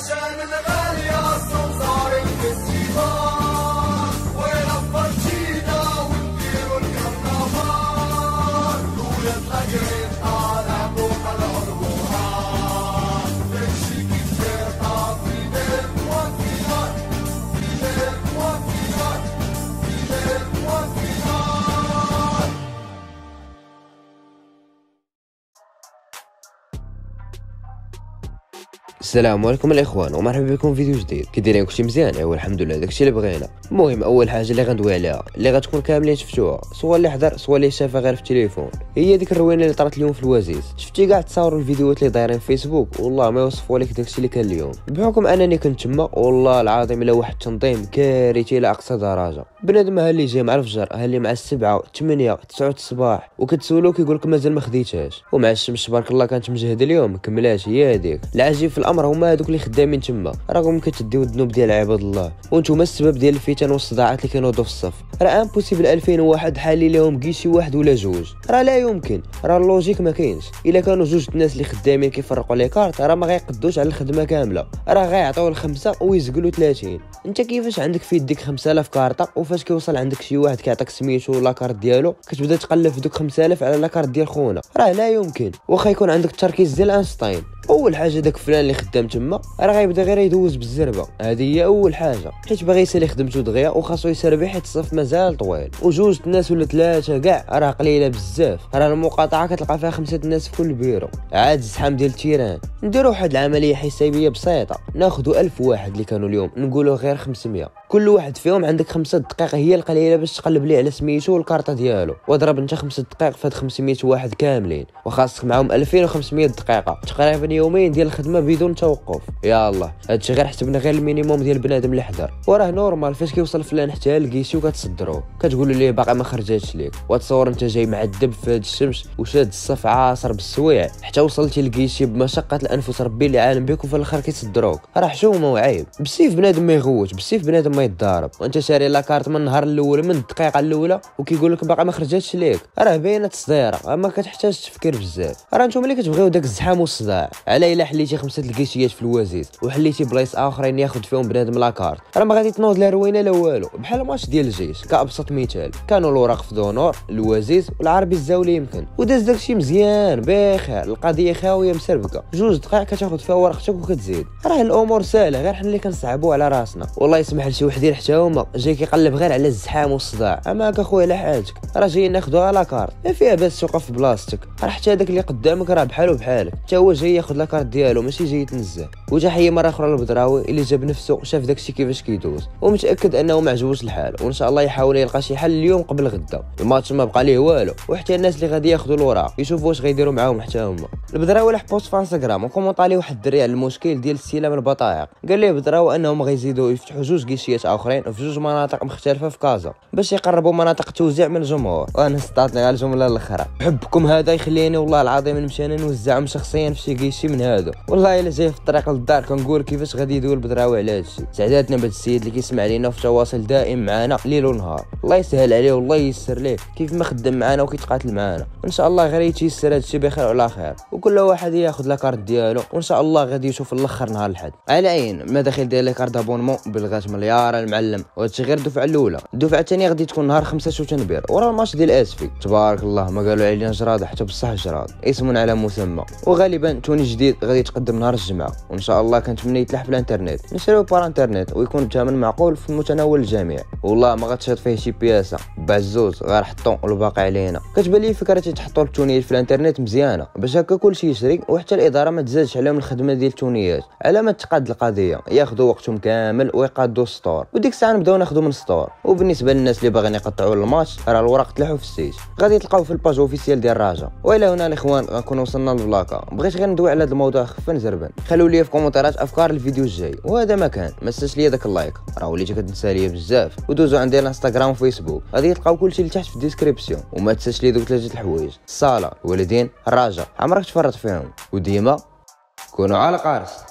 علشان الغالية صار الفستيفال ولفرجينا ونديروا الكرنفال ولاد الأجرين طالع فوق العربوها تمشي كتير في ليل موفيات في ليل موفيات في ليل موفيات. السلام عليكم الاخوان ومرحبا بكم في فيديو جديد. كي دايرين كلشي مزيان؟ ايوا الحمد لله داكشي اللي بغينا. المهم اول حاجه اللي غندوي عليها اللي غتكون كاملين شفتوها سواء اللي حضر سواء اللي شافها غير في التليفون، هي ديك الروينه اللي طرات اليوم في الوزيز. شفتي كاع تصاوروا الفيديوهات اللي دايرين في فيسبوك والله ما يوصفوا لك داكشي اللي كان اليوم. بحكم انني كنت تما والله العظيم الا واحد التنظيم كارثي الى اقصى درجه. بنادم ها اللي جاي مع الفجر ها اللي مع 7 8 9 الصباح وكتسولو كيقول لك مازال ما خديتهاش، ومع الشمس تبارك الله كانت مجهده اليوم كملات. هي هذيك العجيب في الامر هما هذوك اللي خدامين تما راكم كتديو الذنوب ديال عباد الله وانتم السبب ديال الفتن والصداعات اللي كينوضوا في الصف. راه امبوسيبل 2001 حالي لهم كيشي واحد ولا جوج، راه لا يمكن، راه اللوجيك ما كاينش. الا كانوا جوج الناس اللي خدامين كيفرقوا لي كارت راه ما غيقدوش على الخدمه كامله، راه غيعطيو الخمسه ويزقلوا 30. انت كيفاش عندك في يديك 5000 كارطه وفاش كيوصل عندك شي واحد كيعطيك سميتو لا كارت ديالو كتبدا تقلب في دوك 5000 على لا كارت ديال خونا؟ راه لا يمكن. واخا يكون عندك التركيز ديال اينشتاين، اول حاجه داك فلان اللي خدام تما راه غيبدا غير يدوز بالزربه، هذه هي اول حاجه، حيت باغي يسالي خدمته دغيا وخاصو يسربي حيت الصف مازال طويل. وجوج الناس ولا ثلاثه كاع راه قليله بزاف، راه المقاطعه كتلقى فيها 5 الناس في كل بيرو. عاد الزحام ديال التيران نديرو واحد العمليه حسابيه بسيطه، ناخذوا 1000 واحد اللي كانوا اليوم نقولوا غير 500، كل واحد فيهم عندك 5 دقائق هي القليله باش تقلب ليه على سميتو والكارطه ديالو، واضرب انت 5 دقائق في هاد 500 واحد كاملين وخاصك معاهم 2500 دقيقه، تقريبا يومين ديال الخدمه بدون توقف. يا الله هادشي غير حسبنا غير المينيموم ديال بنادم اللي حضر، وراه نورمال فاش كيوصل فلان حتى لكيشي وكتصدروه كتقولوا ليه باقي ما خرجاتش ليك، وتصور انت جاي معذب في هاد الشمس وشاد الصف عاصر بالسويع حتى وصلتي لكيشي بمشقه الانفس ربي اللي عالم بك وفي الاخر كيتصدروك. راه حشومه وعيب. بالسيف بنادم ما يغوت، بالسيف بنادم ما يتضارب، وانت شاري لا كارت من النهار الاول من الدقيقه الاولى وكيقول لك باقي ما خرجاتش ليك، راه باينه تصديره ما كتحتاج تفكير بزاف. راه نتوما اللي كتبغيو داك الزحام والصداع، على الا حليتي 5 الكيشيات في الوزيز وحليتي بلايص اخرين ياخذ فيهم بنادم لا كارت راه ما غادي تنوض لا روينه لا والو. بحال ماتش ديال الجيش كابسط مثال، كانوا الوراق في دونور الوزيز والعربي الزاولي يمكن وداز داكشي مزيان بخير، القضيه خاويه مسربكه، 2 دقائق كتاخذ فيها ورقتك وكتزيد. راه الامور سهله غير حنا اللي كنصعبوا على راسنا. والله يسمح لشي وحدين حتى هما جاي كيقلب غير على الزحام والصداع، اما اخويا على حاجتك راه جاي ناخذوها لا كارت ما فيها باس توقف في بلاصتك، راه حتى هذاك اللي قدامك راه بحالو بحالك حتى هو جاي ياخذ لا كارت ديالو ماشي جاي يتنزه. وتحيه مره اخرى للبدراوي اللي جاب نفسه شاف داكشي كيفاش كيدوز ومتاكد انه ما عجبوش الحال، وان شاء الله يحاول يلقى شي حل اليوم قبل غدا. الماتش ما بقى ليه والو، وحتى الناس اللي غادي ياخذوا الوراق يشوفوا واش غيديروا معاهم حتى هما. البدراوي لح بوست في انستغرام وكومونط عليه واحد الدري على المشكل ديال استلام البطايق، قال ليه بدراوي انهم غيزيدوا يفتحوا 2 كيشيات اخرين في 2 مناطق مختلفه في كازا باش يقربوا مناطق التوزيع من الجمهور. وانا استعطني على الجمله الاخرى، حبكم هذا يخليني والله العظيم نمشي انا نوزعهم شخصيا في شي كيشي من هادو. والله الا جاي في الطريق للدار كنقول كيفاش غادي يدوي البدراوي على هادشي. سعداتنا بهذا السيد اللي كيسمع لينا وفي تواصل دائم معنا ليل ونهار، الله يسهل عليه والله ييسر ليه كيف ما خدم معنا وكيتقاتل معنا، وان شاء الله غير يتيسر هادشي بخير وعلى خير، وكل واحد ياخذ لا كارت ديالو وان شاء الله غادي يشوف الاخر نهار الحد. على عين ما داخل ديال لي كارت ابونمون بلغات مليار المعلم، وهادشي غير الدفعه الاولى. الدفعه الثانيه غادي تكون نهار 5 شتنبر ورا الماتش ديال اسفي. تبارك الله ما قالوا علينا جراد حتى بصح جراد، اسم على مسمى، وغالبا توني جديد غادي يتقدم نهار الجمعه، وان شاء الله كنتمنى يتلاح في الانترنت نشريو بار انترنت ويكون بثمن معقول في متناول الجميع، والله ما غتشهد فيه شي بياسه بعزوز غير حطوا والباقي علينا. كتبان لي فكره تحطوا التونيات في الانترنت مزيانه باش هكا كلشي يشري وحتى الاداره ما تزادش عليهم الخدمه ديال التونيات على ما تقاد القضيه، ياخذوا وقتهم كامل ويقادوا السطور وديك الساعه نبداو ناخذوا من السطور. وبالنسبه للناس اللي باغيين يقطعوا الماتش راه الوراق تلاحوا في السيت غادي تلقاو في الباج اوفيسيال ديال الرجاء. والى هنا الاخوان غنكون وصلنا للبلاكه، بغيت غير ندوي على هذا الموضوع خفا زربان. خلوا لي في كومنتات افكار الفيديو الجاي، وهذا ما كان ما تنساش ليا داك اللايك راه وليتي كتنسى ليا بزاف، ودوزوا عندي الانستغرام وفيسبوك غادي تلقاو كلشي لتحت في الديسكريبسيون. وما تنساش لي دوك 3 الحوايج، الصلاه الوالدين الرجاء عمرك تفرط فيهم، وديما كونوا على قارص.